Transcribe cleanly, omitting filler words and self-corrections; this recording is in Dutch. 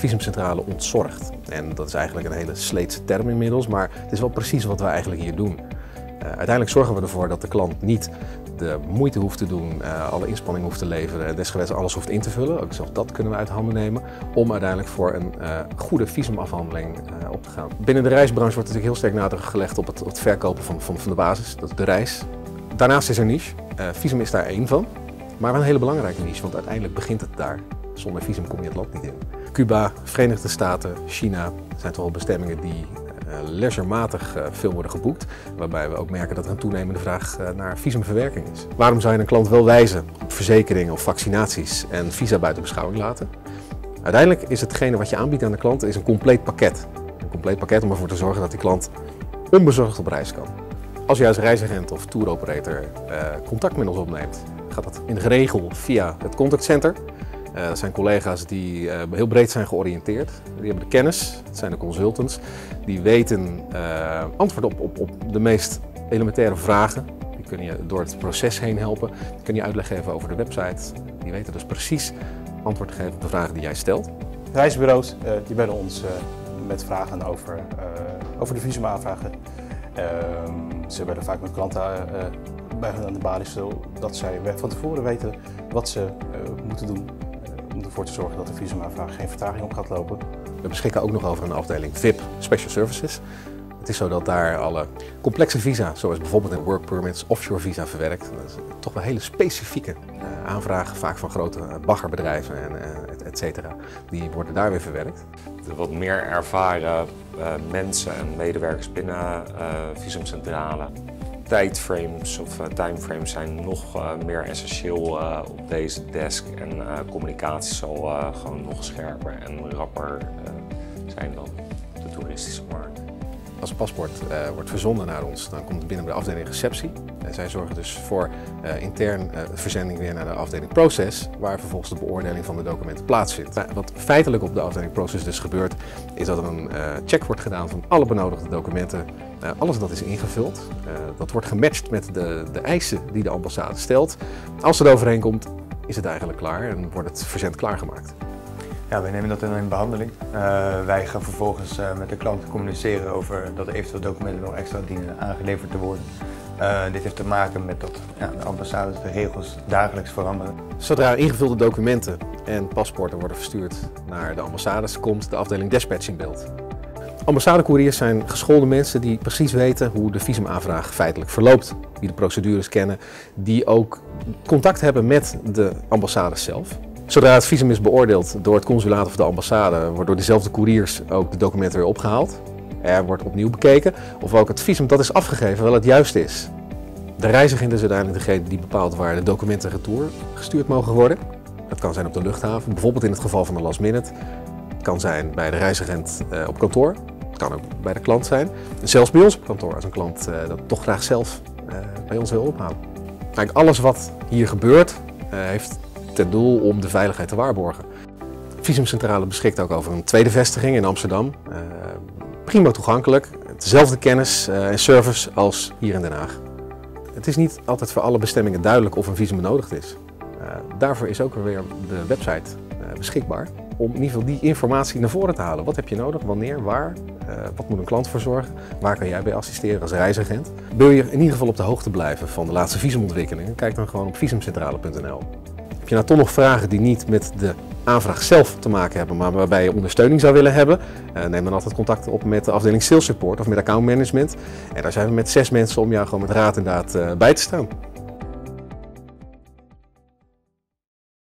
visumcentrale ontzorgt. En dat is eigenlijk een hele sleetse term inmiddels, maar het is wel precies wat we eigenlijk hier doen. Uiteindelijk zorgen we ervoor dat de klant niet de moeite hoeft te doen, alle inspanning hoeft te leveren en desgewenst alles hoeft in te vullen. Ook zelfs dat kunnen we uit handen nemen om uiteindelijk voor een goede visumafhandeling op te gaan. Binnen de reisbranche wordt natuurlijk heel sterk nadruk gelegd op het verkopen van de basis, dat is de reis. Daarnaast is er niche. Visum is daar één van, maar wel een hele belangrijke niche, want uiteindelijk begint het daar. Zonder visum kom je het land niet in. Cuba, Verenigde Staten, China zijn toch wel bestemmingen die legermatig veel worden geboekt, waarbij we ook merken dat er een toenemende vraag naar visumverwerking is. Waarom zou je een klant wel wijzen op verzekeringen of vaccinaties en visa buiten beschouwing laten? Uiteindelijk is hetgene wat je aanbiedt aan de klant is een compleet pakket. Een compleet pakket om ervoor te zorgen dat die klant onbezorgd op reis kan. Als je als reisagent of touroperator contact met ons opneemt, gaat dat in de regel via het contactcenter. Dat zijn collega's die heel breed zijn georiënteerd. Die hebben de kennis, dat zijn de consultants. Die weten antwoord op de meest elementaire vragen. Die kunnen je door het proces heen helpen. Die kunnen je uitleg geven over de website. Die weten dus precies antwoord te geven op de vragen die jij stelt. Reisbureaus die bellen ons met vragen over de visumaanvragen. Ze bellen vaak met klanten bij hun aan de balie, zodat zij van tevoren weten wat ze moeten doen om ervoor te zorgen dat de visumaanvraag geen vertraging op gaat lopen. We beschikken ook nog over een afdeling VIP Special Services. Het is zo dat daar alle complexe visa, zoals bijvoorbeeld in work permits, offshore visa verwerkt. Dat is toch wel hele specifieke aanvragen, vaak van grote baggerbedrijven en et cetera. Die worden daar weer verwerkt. De wat meer ervaren mensen en medewerkers binnen visumcentrale. Tijdframes of timeframes zijn nog meer essentieel op deze desk en communicatie zal gewoon nog scherper en rapper zijn dan de toeristische markt. Als een paspoort wordt verzonden naar ons, dan komt het binnen bij de afdeling receptie. Zij zorgen dus voor intern verzending weer naar de afdeling Process, waar vervolgens de beoordeling van de documenten plaatsvindt. Wat feitelijk op de afdeling Process dus gebeurt, is dat er een check wordt gedaan van alle benodigde documenten. Alles dat is ingevuld. Dat wordt gematcht met de eisen die de ambassade stelt. Als het overheen komt, is het eigenlijk klaar en wordt het verzend klaargemaakt. Ja, wij nemen dat in behandeling. Wij gaan vervolgens met de klant communiceren over dat er eventueel documenten nog extra dienen aangeleverd te worden. Dit heeft te maken met dat de ambassades de regels dagelijks veranderen. Zodra ingevulde documenten en paspoorten worden verstuurd naar de ambassades, komt de afdeling dispatch in beeld. Ambassadecouriers zijn geschoolde mensen die precies weten hoe de visumaanvraag feitelijk verloopt, die de procedures kennen, die ook contact hebben met de ambassades zelf. Zodra het visum is beoordeeld door het consulaat of de ambassade, wordt door dezelfde couriers ook de documenten weer opgehaald. Er wordt opnieuw bekeken of ook het visum dat is afgegeven wel het juiste is. De reisagent is uiteindelijk degene die bepaalt waar de documenten retour gestuurd mogen worden. Dat kan zijn op de luchthaven, bijvoorbeeld in het geval van de last minute. Het kan zijn bij de reisagent op kantoor. Het kan ook bij de klant zijn. Zelfs bij ons op kantoor als een klant dat toch graag zelf bij ons wil ophalen. Eigenlijk alles wat hier gebeurt heeft ten doel om de veiligheid te waarborgen. Visumcentrale beschikt ook over een tweede vestiging in Amsterdam. Prima toegankelijk, dezelfde kennis en service als hier in Den Haag. Het is niet altijd voor alle bestemmingen duidelijk of een visum benodigd is. Daarvoor is ook weer de website beschikbaar om in ieder geval die informatie naar voren te halen. Wat heb je nodig, wanneer, waar, wat moet een klant voor zorgen, waar kan jij bij assisteren als reisagent. Wil je in ieder geval op de hoogte blijven van de laatste visumontwikkelingen, kijk dan gewoon op visumcentrale.nl. Heb je nou toch nog vragen die niet met de aanvraag zelf te maken hebben, maar waarbij je ondersteuning zou willen hebben, neem dan altijd contact op met de afdeling Sales Support of met account management. En daar zijn we met 6 mensen om jou gewoon met raad en daad bij te staan.